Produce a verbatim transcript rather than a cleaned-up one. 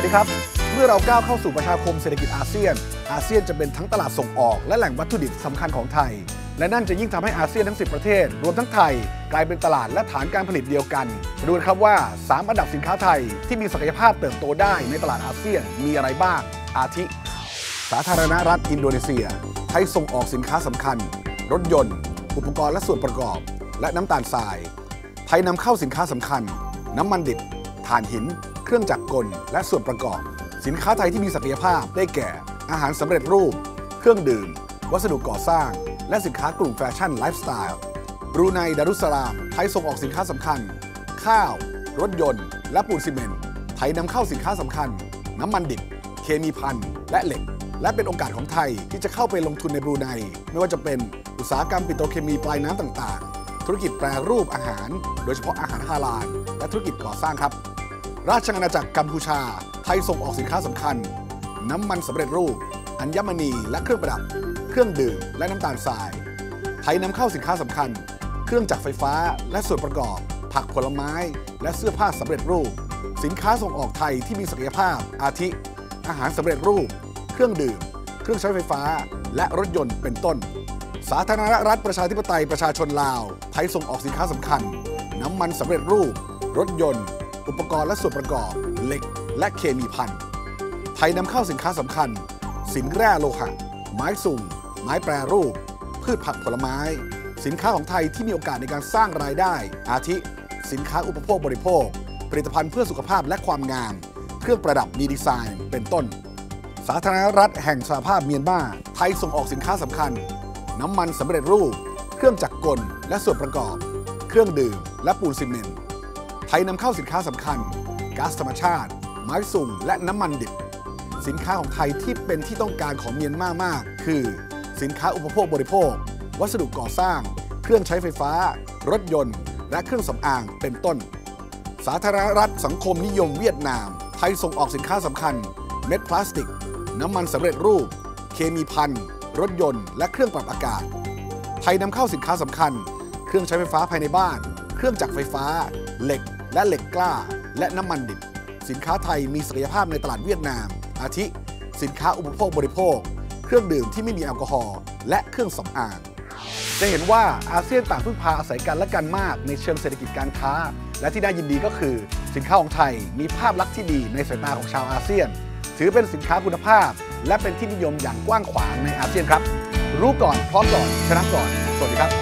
ดีครับเมื่อเราก้าวเข้าสู่ประชาคมเศรษฐกิจอาเซียนอาเซียนจะเป็นทั้งตลาดส่งออกและแหล่งวัตถุดิบสำคัญของไทยและนั่นจะยิ่งทำให้อาเซียนทั้งสิบประเทศรวมทั้งไทยกลายเป็นตลาดและฐานการผลิตเดียวกันดูครับว่าสามอันดับสินค้าไทยที่มีศักยภาพเติบโตได้ในตลาดอาเซียนมีอะไรบ้างอาทิสาธารณรัฐอินโดนีเซียไทยส่งออกสินค้าสำคัญรถยนต์อุปกรณ์และส่วนประกอบและน้ำตาลทรายไทยนำเข้าสินค้าสำคัญน้ำมันดิบถ่านหินเครื่องจักรกลและส่วนประกอบสินค้าไทยที่มีศักยภาพได้แก่อาหารสำเร็จรูปเครื่องดื่มวัสดุก่อสร้างและสินค้ากลุ่มแฟชั่นไลฟ์สไตล์บรูไนดารุสสลามไทยส่งออกสินค้าสำคัญข้าวรถยนต์และปูนซีเมนต์ไทยนำเข้าสินค้าสำคัญน้ำมันดิบเคมีภัณฑ์และเหล็กและเป็นโอกาสของไทยที่จะเข้าไปลงทุนในบรูไนไม่ว่าจะเป็นอุตสาหกรรมปิโตรเคมีปลายน้ำต่างๆธุรกิจแปรรูปอาหารโดยเฉพาะอาหารฮาลาลและธุรกิจก่อสร้างครับราชอาณาจักรกัมพูชาไทยส่งออกสินค้าสำคัญน้ำมันสำเร็จรูปอัญมณีและเครื่องประดับเครื่องดื่มและน้ำตาลทรายไทยนำเข้าสินค้าสำคัญเครื่องจักรไฟฟ้าและส่วนประกอบผักผลไม้และเสื้อผ้าสำเร็จรูปสินค้าส่งออกไทยที่มีศักยภาพอาทิอาหารสำเร็จรูปเครื่องดื่มเครื่องใช้ไฟฟ้าและรถยนต์เป็นต้นสาธารณรัฐประชาธิปไตยประชาชนลาวไทยส่งออกสินค้าสำคัญน้ำมันสำเร็จรูปรถยนต์อุปกรณ์และส่วนประกอบเหล็กและเคมีภัณฑ์ไทยนำเข้าสินค้าสำคัญสินแร่โลหะไม้สุ่มไม้แปรรูปพืชผักผลไม้สินค้าของไทยที่มีโอกาสในการสร้างรายได้อาทิสินค้าอุปโภคบริโภคผลิตภัณฑ์เพื่อสุขภาพและความงามเครื่องประดับมีดีไซน์เป็นต้นสาธารณรัฐแห่งสหภาพเมียนมาไทยส่งออกสินค้าสำคัญน้ำมันสำเร็จรูปเครื่องจักรกลและส่วนประกอบเครื่องดื่มและปูนซีเมนต์ไทยนำเข้าสินค้าสำคัญก๊าซธรรมชาติไม้สุ่มและน้ำมันดิบสินค้าของไทยที่เป็นที่ต้องการของเมียนมามากคือสินค้าอุปโภคบริโภควัสดุก่อสร้างเครื่องใช้ไฟฟ้ารถยนต์และเครื่องสำอางเป็นต้นสาธารณรัฐสังคมนิยมเวียดนามไทยส่งออกสินค้าสำคัญเม็ดพลาสติกน้ำมันสำเร็จรูปเคมีภัณฑ์รถยนต์และเครื่องปรับอากาศไทยนำเข้าสินค้าสำคัญเครื่องใช้ไฟฟ้าภายในบ้านเครื่องจักรไฟฟ้าเหล็กและเหล็กกล้าและน้ำมันดิบสินค้าไทยมีศักยภาพในตลาดเวียดนามอาทิสินค้าอุปโภคบริโภคเครื่องดื่มที่ไม่มีแอลกอฮอล์และเครื่องสำอางจะเห็นว่าอาเซียนต่างพึ่งพาอาศัยกันและกันมากในเชิงเศรษฐกิจการค้าและที่น่ายินดีก็คือสินค้าของไทยมีภาพลักษณ์ที่ดีในสายตาของชาวอาเซียนถือเป็นสินค้าคุณภาพและเป็นที่นิยมอย่างกว้างขวางในอาเซียนครับรู้ก่อนพร้อมก่อนชนะก่อนสวัสดีครับ